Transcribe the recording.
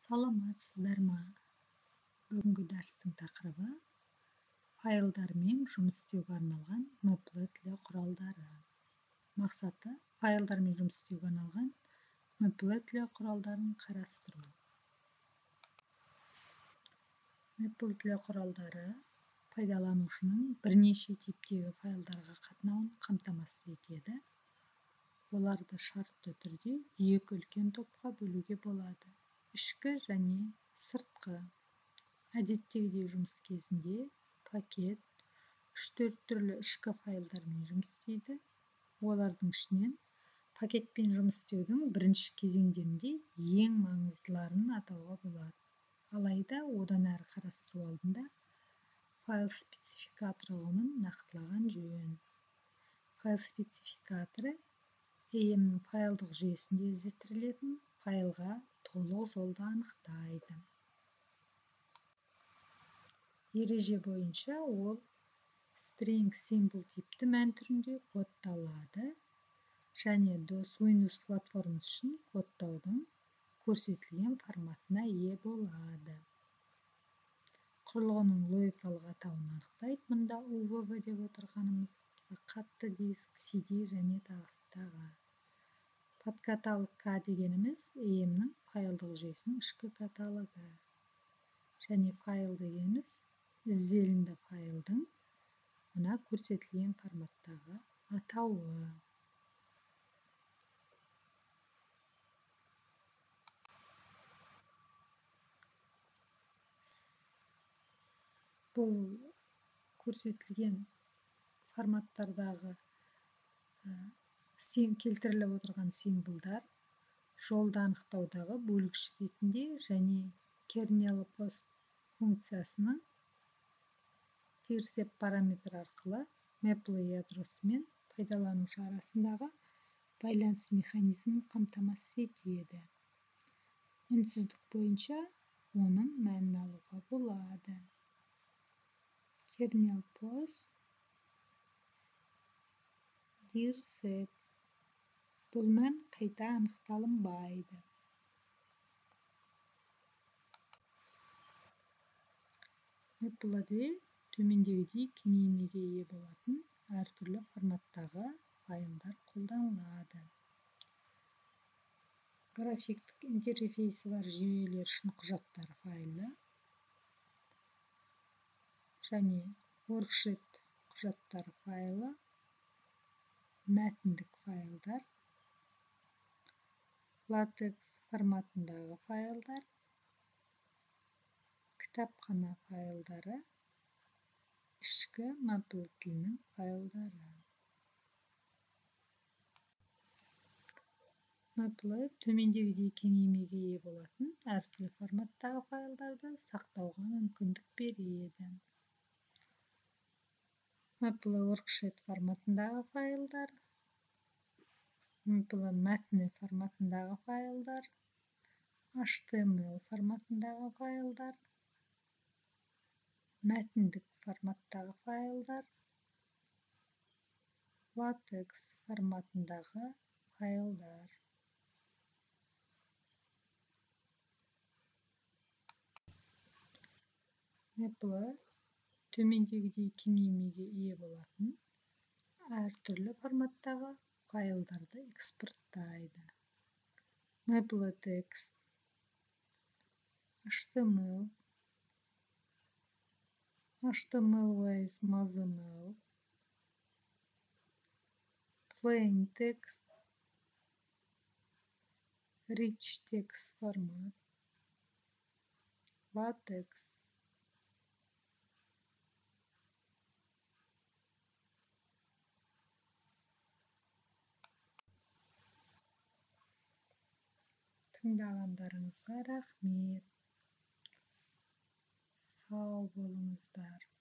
Саламатсыздар ма? Бүгінгі дәрістің тақырыбы файлдармен жұмыс істеуге арналған MAPL тілі құралдары. Мақсаты файлдармен жұмыс істеуге арналған MAPL тілі құралдарын қарастыру. MAPL тілі құралдары пайдаланушының бірнеше типтегі файлдарға қатынауын қамтамасыз етеді. Оларды шартты түрде екі үлкен топқа бөлуге болады: ішкі және сыртқы. Әдеттегідей жұмыс кезінде пакет 3-4 түрлі ішкі файлдармен жұмыс істейді. Олардың ішінен пакетпен жұмыс істеудің бірінші кезеңдерінде ең маңыздыларын атауға болады. Алайда одан әрі қарастыру алдында файл спецификаторы ұғымын нақтылаған жөн. Файл спецификаторы EM-нің файлдық жүйесінде іздестірілетін файлға толық жолды анықтайды. Ереже бойынша ол string symbol типті мән түрінде кодталады және DOS Windows платформасы үшін кодтаудың көрсетілген форматына ие болады. Құрылғының логикалық атауын анықтайды. Мұнда UVB деп отырғанымыз қатты диск, CD және тағы. Подкаталог K дегеніміз EM-нің файлдық жүйесінің ішкі каталогы. Және файл дегеніміз ізделінді файлдың мына көрсетілген форматтағы атауы. Бұл көрсетілген форматтардағы келтіріліп отырған символдар жолды анықтаудағы бөлгіш ретінде және kernel post функциясының терсеп параметр арқылы MAPL ядросы мен пайдаланушы арасындағы байланыс механизмін қамтамасыз етеді. Үнсіздік бойынша оның мәнін алуға болады. Kernel post терсеп. Бұл мән қайта анықталынбайды. MAPL-де төмендегідей кеңеймеге ие болатын әртүрлі форматтағы файлдар қолданылады. Графиктік интерфейсі бар жүйелер үшін құжаттар файлы және worksheet құжаттар файлы, мәтіндік файлдар, LaTeX форматындағы файлдар, кітапхана файлдары, ішкі MAPL тілінің файлдары. MAPL төмендегідей кеңеймеге ие болатын әртүрлі форматтағы файлдарды сақтауға мүмкіндік береді. MAPL worksheet форматындағы файлдар, MAPL мәтіні форматындағы файлдар, HTML форматындағы файлдар, мәтіндік форматтағы файлдар, LaTeX форматындағы файлдар. MAPL төмендегідей кеңеймеге ие болатын әртүрлі форматтағы файлдарды экспорттайды. MAPL текст, HTML, HTML with XML, plain text, rich text формат, LaTeX. Тыңдағандарыңызға рахмет. Сау болыңыздар.